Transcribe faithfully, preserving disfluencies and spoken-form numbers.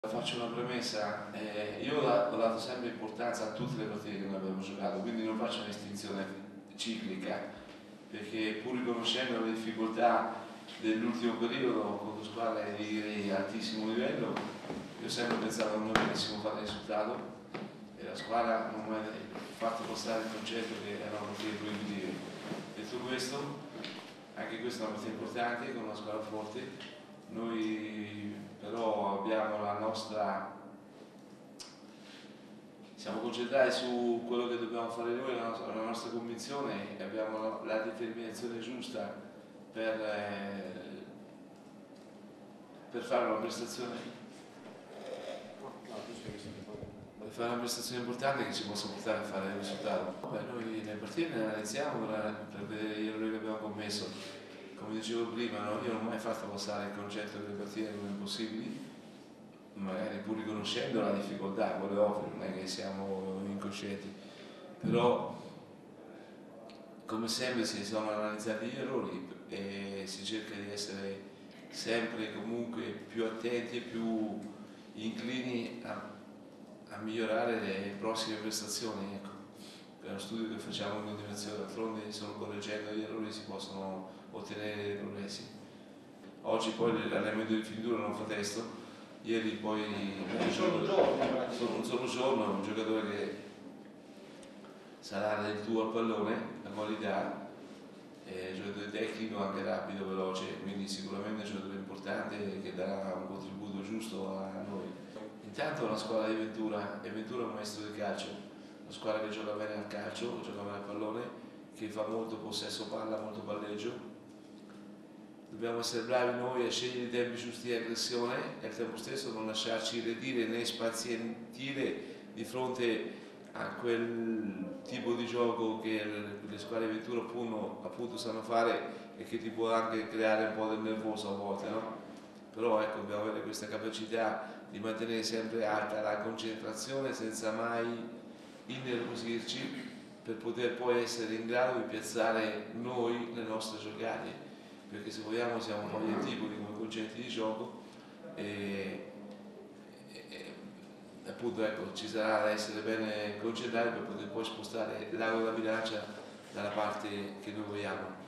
Faccio una premessa, eh, io ho dato sempre importanza a tutte le partite che noi abbiamo giocato, quindi non faccio una distinzione ciclica, perché pur riconoscendo le difficoltà dell'ultimo periodo con squadre di altissimo livello, io ho sempre pensato che noi venissimo fare il risultato e la squadra non mi ha fatto passare il concetto che era una partita proibitiva. Detto questo, anche questa è una partita importante con una squadra forte. Noi però abbiamo la nostra, siamo concentrati su quello che dobbiamo fare noi, la nostra, la nostra convinzione e abbiamo la determinazione giusta per, eh, per fare una prestazione per fare una prestazione importante che ci possa portare a fare il risultato. Beh, noi le partite le analizziamo per vedere gli errori che abbiamo commesso. Come dicevo prima, no? Io non ho mai fatto passare il concetto che le partite erano impossibili, magari pur riconoscendo la difficoltà, quello è ovvio, non è che siamo incoscienti, però come sempre si sono analizzati gli errori e si cerca di essere sempre comunque più attenti e più inclini a, a migliorare le prossime prestazioni. Ecco. È uno studio che facciamo in continuazione, d'altronde solo correggendo gli errori si possono ottenere dei progressi. Oggi poi l'allenamento di finitura non fa testo, ieri poi un solo giorno, solo un solo giorno, un giocatore che sarà del tuo al pallone, la qualità, è un giocatore tecnico, anche rapido, veloce, quindi sicuramente è un giocatore importante che darà un contributo giusto a noi. Intanto la squadra di Ventura, e Ventura è un maestro del calcio, una squadra che gioca bene al calcio, gioca bene al pallone, che fa molto possesso palla, molto palleggio. Dobbiamo essere bravi noi a scegliere i tempi giusti di aggressione e al tempo stesso non lasciarci redire né spazientire di fronte a quel tipo di gioco che le squadre di Ventura appunto, appunto sanno fare e che ti può anche creare un po' del nervoso a volte, no? Però ecco, dobbiamo avere questa capacità di mantenere sempre alta la concentrazione senza mai innervosirci per poter poi essere in grado di piazzare noi le nostre giocate, perché se vogliamo siamo un po' di antipodi come concetti di gioco e, e, e appunto ecco, ci sarà da essere bene concentrati per poter poi spostare l'ago della bilancia dalla parte che noi vogliamo.